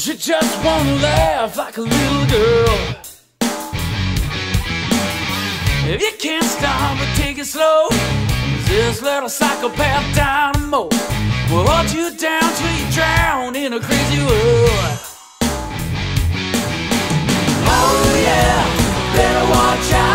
You just wanna laugh like a little girl. If you can't stop but take it slow, this little psychopath dynamo will hold you down till you drown in a crazy world. Oh yeah, better watch out.